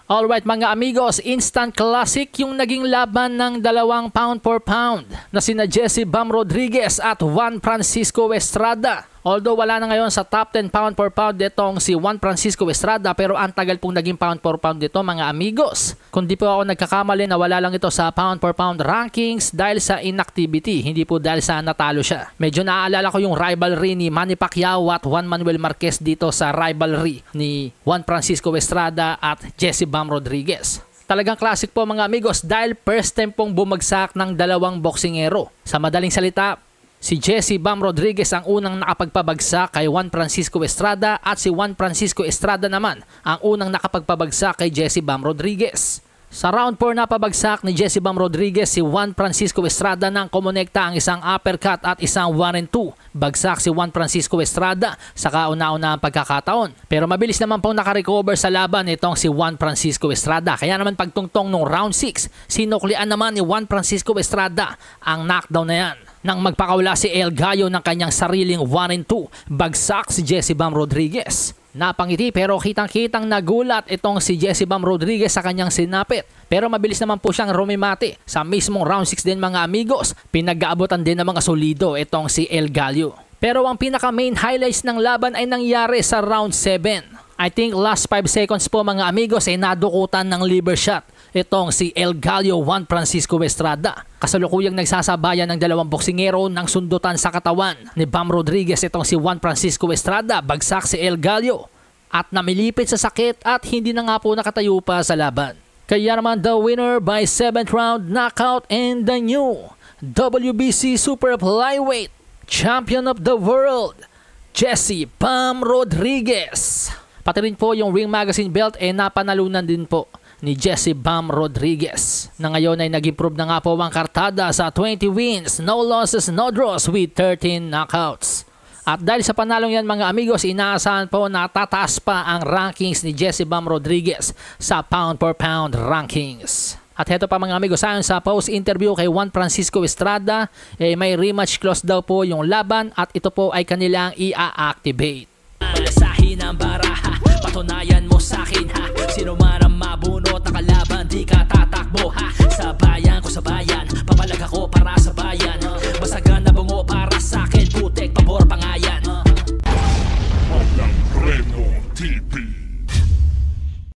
Alright mga amigos, instant classic yung naging laban ng dalawang pound for pound na sina Jesse Bam Rodriguez at Juan Francisco Estrada. Although wala na ngayon sa top 10 pound for pound itong si Juan Francisco Estrada, pero ang tagal pong naging pound for pound dito mga amigos. Kung di po ako nagkakamali na wala lang ito sa pound for pound rankings dahil sa inactivity, hindi po dahil sa natalo siya. Medyo naaalala ko yung rivalry ni Manny Pacquiao at Juan Manuel Marquez dito sa rivalry ni Juan Francisco Estrada at Jesse Bam Rodriguez. Talagang classic po mga amigos dahil first time pong bumagsak ng dalawang boksingero. Sa madaling salita, si Jesse Bam Rodriguez ang unang nakapagpabagsak kay Juan Francisco Estrada at si Juan Francisco Estrada naman ang unang nakapagpabagsak kay Jesse Bam Rodriguez. Sa round 4 na pabagsak ni Jesse Bam Rodriguez si Juan Francisco Estrada nang kumonekta ang isang uppercut at isang 1-2. Bagsak si Juan Francisco Estrada sa kauna-una ang pagkakataon. Pero mabilis naman pong nakarecover sa laban itong si Juan Francisco Estrada. Kaya naman pagtungtong nung round 6, sinuklian naman ni Juan Francisco Estrada ang knockdown na yan. Nang magpakawala si El Gallo ng kanyang sariling 1-2, bagsak si Jesse Bam Rodriguez. Napangiti pero kitang-kitang nagulat itong si Jesse Bam Rodriguez sa kanyang sinapit. Pero mabilis naman po siyang rumimati. Sa mismong round 6 din mga amigos, pinag-aabotan din ng mga solido itong si El Gallo. Pero ang pinaka main highlights ng laban ay nangyari sa round 7. I think last 5 seconds po mga amigos ay nadukutan ng liver shot itong si El Gallo Juan Francisco Estrada. Kasalukuyang nagsasabayan ng dalawang boksingero ng sundutan sa katawan ni Bam Rodriguez itong si Juan Francisco Estrada. Bagsak si El Gallo at namilipit sa sakit at hindi na nga po nakatayo pa sa laban. Kaya naman the winner by 7th round knockout and the new WBC Super Flyweight Champion of the World, Jesse Bam Rodriguez. Pati rin po yung Ring Magazine belt napanalunan din po ni Jesse Bam Rodriguez na ngayon ay nag-improve na nga po ang kartada sa 20 wins, no losses, no draws with 13 knockouts. At dahil sa panalong yan mga amigos, inaasahan po na tataas pa ang rankings ni Jesse Bam Rodriguez sa pound for pound rankings. At heto pa mga amigos, ayon sa post-interview kay Juan Francisco Estrada, may rematch clause daw po yung laban at ito po ay kanilang i-activate. Malasahin ang baraha, patunayan mo sa'kin ha. Sino man ang mabunot na kalaban, di ka tatakbo ha. Sa bayan ko sa bayan.